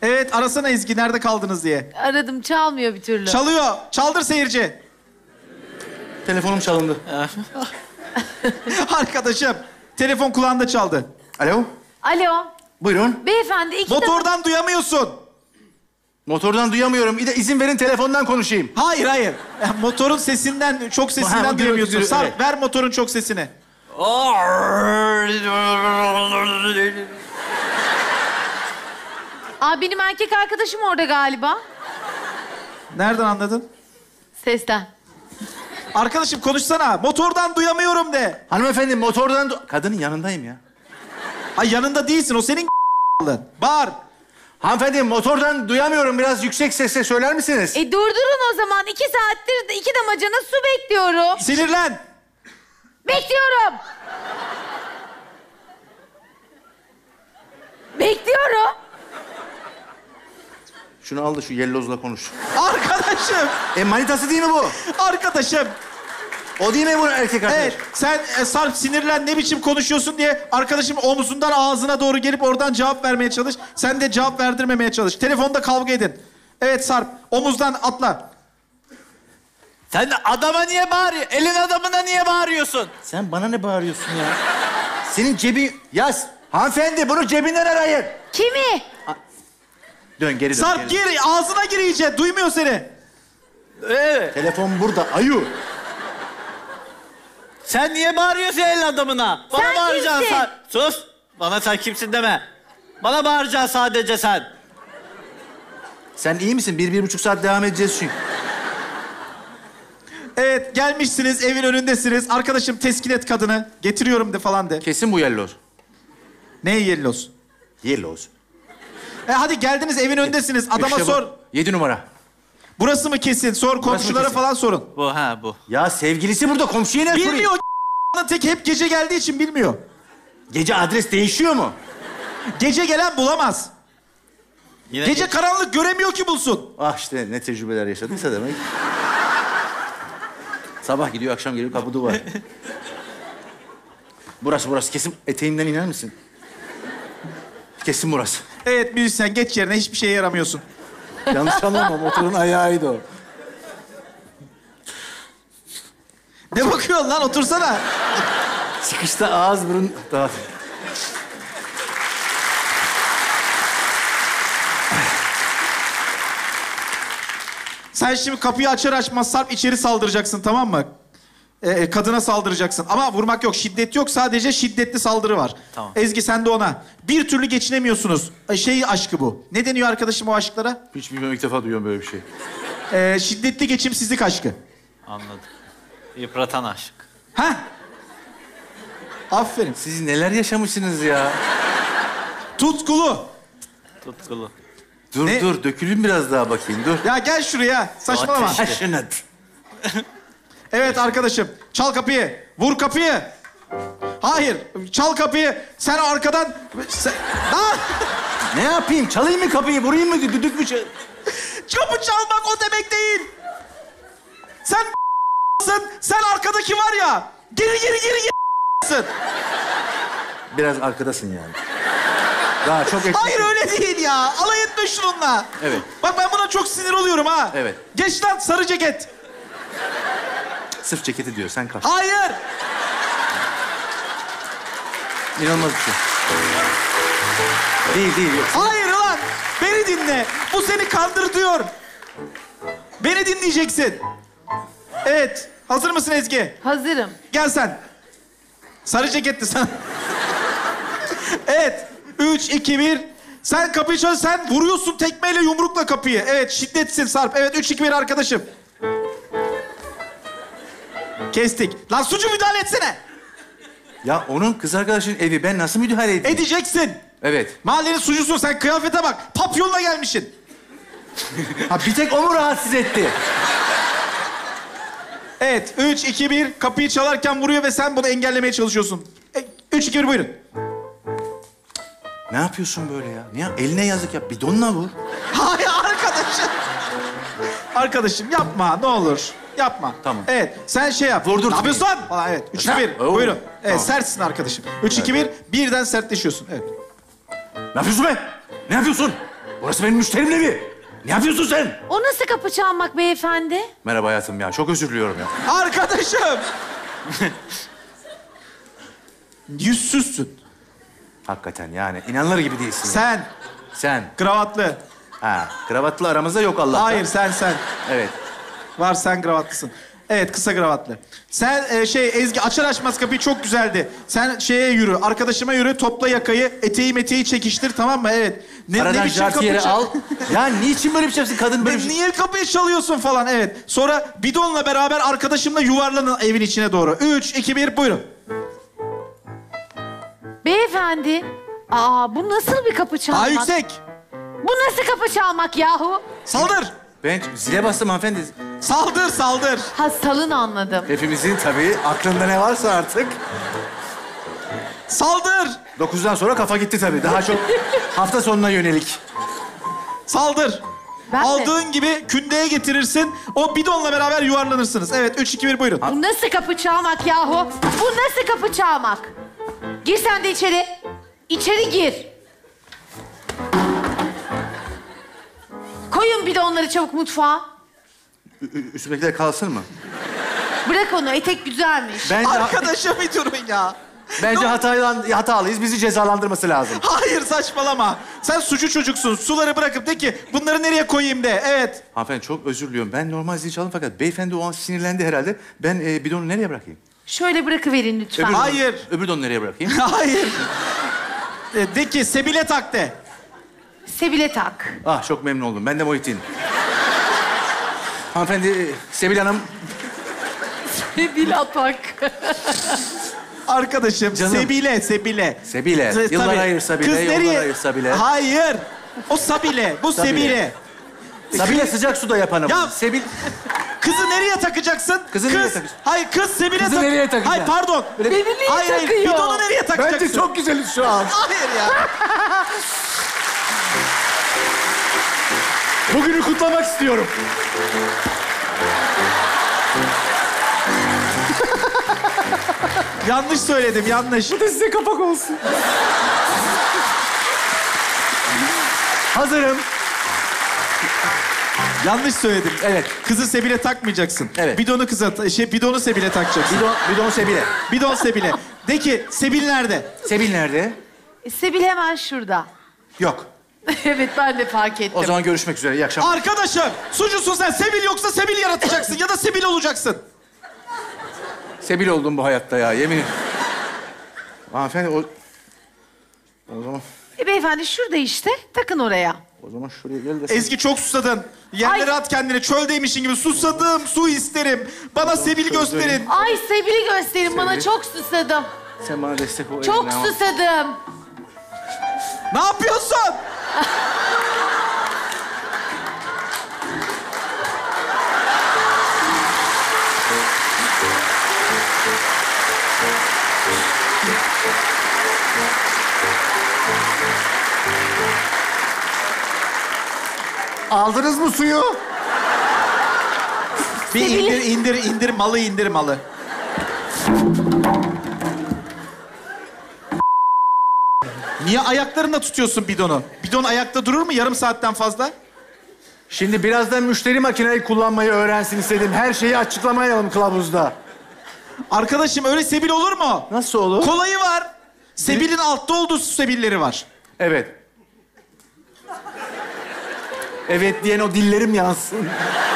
Evet, arasana Ezgi, nerede kaldınız diye. Aradım, çalmıyor bir türlü. Çalıyor. Çaldır seyirci. Telefonum çalındı. Arkadaşım, telefon kulağında çaldı. Alo. Alo. Buyurun. Beyefendi, Motordan duyamıyorsun. Motordan duyamıyorum. Bir de izin verin telefondan konuşayım. Hayır, hayır. Motorun sesinden, çok sesinden Ha, duyamıyorsun. evet. Sarp, ver motorun çok sesini. Benim erkek arkadaşım orada galiba. Nereden anladın? Sesten. Arkadaşım konuşsana. Motordan duyamıyorum de. Hanımefendi motordan... Kadının yanındayım ya. Ay yanında değilsin. O senin Bağır. Hanımefendi motordan duyamıyorum. Biraz yüksek sesle söyler misiniz? Durdurun o zaman. 2 saattir 2 damacana su bekliyorum. Sinirlen. Bekliyorum. Bekliyorum. Şunu al da şu yellozla konuş. Arkadaşım. Manitası değil mi bu? Arkadaşım. O değil mi bu erkek arkadaş? Evet. Sen Sarp sinirlen, ne biçim konuşuyorsun diye arkadaşım omzundan ağzına doğru gelip oradan cevap vermeye çalış. Sen de cevap verdirmemeye çalış. Telefonda kavga edin. Evet Sarp, omuzdan atla. Sen adama niye bağırıyorsun? Elin adamına niye bağırıyorsun? Sen bana ne bağırıyorsun ya? Senin cebi... Yaz. Hanımefendi bunu cebinden arayın. Kimi? Dön geri dön. Sarp geri dön. gir, ağzına gir iyice. Duymuyor seni. Evet. Telefon burada ayu. Sen niye bağırıyorsun elin adamına? Bana Sen bağıracaksın kimsin? Sus. Bana sen kimsin deme. Bana bağıracaksın sadece sen. Sen iyi misin? 1-1,5 saat devam edeceğiz çünkü. Evet, gelmişsiniz, evin önündesiniz. Arkadaşım teskin et kadını. Getiriyorum de falan de. Kesin bu yelloz. Ne yellos? Yelloz. Hadi geldiniz, evin önündesiniz. Adama İşte bu. sor. 7 numara. Burası mı kesin? Sor, komşulara kesin? falan sorun. Bu. Ya sevgilisi burada, komşuya ne sorayım? Bilmiyor. Tek hep gece geldiği için bilmiyor. Gece adres değişiyor mu? Gece gelen bulamaz. Yine Gece karanlık göremiyor ki bulsun. Ah işte ne tecrübeler yaşadıysa demek. Sabah gidiyor, akşam geliyor, kapı duvar. Burası kesin. Eteğimden iner misin? Kesin burası. Evet müzisyen, geç yerine, hiçbir şeye yaramıyorsun. Yanlış anlama, motorun ayağıydı o. Ne bakıyorsun lan, otursana. Çıkışta ağız burun... Daha... Sen şimdi kapıyı açar açmaz Sarp içeri saldıracaksın, tamam mı? Kadına saldıracaksın. Ama vurmak yok, şiddet yok. Sadece şiddetli saldırı var. Tamam. Ezgi sen de ona. Bir türlü geçinemiyorsunuz. Aşkı bu. Ne deniyor arkadaşım o aşklara? Hiç bilmiyorum, ilk defa duyuyorum böyle bir şey. Şiddetli geçimsizlik aşkı. Anladım. Yıpratan aşk. Hah. Aferin. Siz neler yaşamışsınız ya? Tutkulu. Tutkulu. Dur Ne? dur, dökülün biraz daha bakayım, dur. Ya gel şuraya. Saçmalama. Passionate. Evet arkadaşım. Çal kapıyı. Vur kapıyı. Hayır. Çal kapıyı. Sen arkadan... Lan! Ne yapayım? Çalayım mı kapıyı, vurayım mı, düdük mü? Kapı çalmak o demek değil. Sen arkadaki var ya. Geri. Biraz arkadasın yani. Daha çok eksik. Hayır öyle değil ya. Alay etme şununla. Evet. Bak ben buna çok sinir oluyorum ha. Evet. Geç lan sarı ceket. Sırf ceketi diyor, sen kaç. Hayır. İnanılmaz bir şey. Değil, yok. Hayır lan. Beni dinle. Bu seni kandırtıyor. Beni dinleyeceksin. Evet. Hazır mısın Ezgi? Hazırım. Gel sen. Sarı ceketli sen. Evet. 3, 2, 1. Sen kapıyı çal. Sen vuruyorsun tekmeyle, yumrukla kapıyı. Evet, şiddetsin Sarp. Evet, 3, 2, 1 arkadaşım. Kestik. Lan sucu müdahale etsene. Ya onun kız arkadaşının evi, ben nasıl müdahale edeyim? Edeceksin. Evet. Mahallenin sucusu, sen kıyafete bak. Papyonla gelmişsin. Ha bir tek o mu rahatsız etti? Evet, 3, 2, 1. Kapıyı çalarken vuruyor ve sen bunu engellemeye çalışıyorsun. 3, 2, 1 buyurun. Ne yapıyorsun böyle ya? Niye? Eline yazık ya. Bidonla vur. Hayır arkadaşım. Arkadaşım yapma ne olur. Yapma. Tamam. Evet sen şey yap. Vurdur. Ne yapıyorsun lan? Falan evet. 3, 2, 1 Oo. buyurun. Evet Tamam. sertsin arkadaşım. 3, 2, 1 birden sertleşiyorsun. Evet. Ne yapıyorsun be? Ne yapıyorsun? Burası benim müşterimin evi. Ne yapıyorsun sen? O nasıl kapı çalmak beyefendi? Merhaba hayatım ya. Çok özür diliyorum ya. Arkadaşım. Yüzsüzsün. Hakikaten yani inanılır gibi değilsin. Sen. Kravatlı. Ha, kravatlı aramızda yok Allah'tan. Hayır sen. Evet. Var sen kravatlısın. Evet kısa kravatlı. Sen Ezgi açar açmaz kapıyı çok güzeldi. Sen şeye yürü, arkadaşıma yürü, topla yakayı, eteği çekiştir tamam mı? Evet. Aradan biçim kapı jartiyeri çal- al. Ya niçin böyle bir şey yapıyorsun? Kadın böyle bir şey... Niye kapıyı çalıyorsun falan evet. Sonra bidonla beraber arkadaşımla yuvarlanın evin içine doğru. 3, 2, 1 buyurun. Beyefendi. Bu nasıl bir kapı çalmak? Daha yüksek. Bu nasıl kapı çalmak yahu? Saldır. Ben zile bastım hanımefendi. Saldır. Ha salın anladım. Hepimizin tabii aklında ne varsa artık. Saldır. 9'dan sonra kafa gitti tabii. Daha çok hafta sonuna yönelik. Saldır. Ben de. Aldığın gibi kündeye getirirsin. O bidonla beraber yuvarlanırsınız. Evet 3, 2, 1 buyurun. Bu nasıl kapı çalmak yahu? Bu nasıl kapı çalmak? Gir sen de içeri. İçeri gir. Koyun bidonları çabuk mutfağa. Üstümdekiler kalsın mı? Bırak onu, etek güzelmiş. Arkadaşa bir durun ya. Bence hatalıyız. Bizi cezalandırması lazım. Hayır saçmalama. Sen suçu çocuksun. Suları bırakıp de ki bunları nereye koyayım de. Evet. Hanımefendi çok özür diliyorum. Ben normal zil çaldım fakat beyefendi o an sinirlendi herhalde. Ben bidonu nereye bırakayım? Şöyle bırakıverin lütfen. Hayır. Öbür donu nereye bırakayım? Hayır. De ki Sebile tak de. Sebile tak. Ah çok memnun oldum. Ben de Muhittin. Hanımefendi Sebil Hanım. Sebile tak. Arkadaşım Canım. Sebile. Sebile. Tabii. Yıllar ayırsa bile, Kız yollar nereye? ayırsa bile. Hayır. O Sabile. Bu Sabile. Sebile. Sabile sıcak suda yapanım. Ya- Sebil... Kızı nereye takacaksın? Kızı nereye takacaksın? Hayır kız Sebile Kızı nereye takacaksın? Hayır pardon. Beni niye Hayır takıyor? bidonu nereye takacaksın? Bence çok güzeliz şu an. Hayır ya. Bugünü kutlamak istiyorum. Yanlış söyledim yanlış. Bu da size kapak olsun. Hazırım. Yanlış söyledim. Evet. Kızı Sebile takmayacaksın. Evet. Bidonu bidonu Sebile takacaksın. Bidon Sebile. Bidon Sebile. De ki Sebil nerede? Sebil nerede? Sebil hemen şurada. Yok. Evet ben de fark ettim. O zaman görüşmek üzere. İyi akşamlar. Arkadaşım suçlusun sen. Sebil yoksa Sebil yaratacaksın ya da Sebil olacaksın. Sebil oldum bu hayatta ya yemin ederim. Hanımefendi o zaman Beyefendi şurada işte. Takın oraya. şuraya gel de. Ezgi çok susadın. Yerlere Ay. at kendini. Çöldeymişin gibi. Susadım. Su isterim. Bana Sebil gösterin. Ay Sebil'i gösterin bana, Sebil. çok susadım. Sen bana destek ol. Çok eline al. susadım. Ne yapıyorsun? Aldınız mı suyu? Bir Sebil. indir malı. Niye ayaklarında tutuyorsun bidonu? Bidon ayakta durur mu yarım saatten fazla? Şimdi birazdan müşteri makineyi kullanmayı öğrensin istedim. Her şeyi açıklamayalım kılavuzda. Arkadaşım öyle Sebil olur mu? Nasıl olur? Kolayı var. Sebil'in altta olduğu su Sebilleri var. Evet. Evet diyen o dillerim yansın.